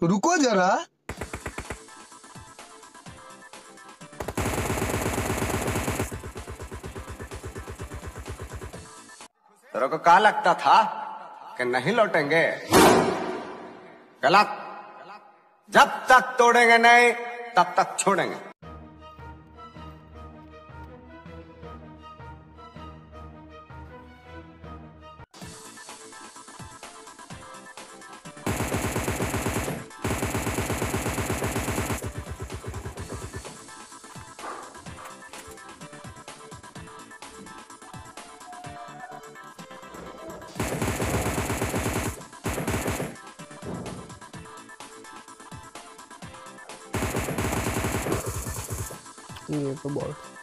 रुको जरा। तेरे को क्या लगता था कि नहीं लौटेंगे? गलत। जब तक तोड़ेंगे नहीं तब तक छोड़ेंगे। ये तो बहुत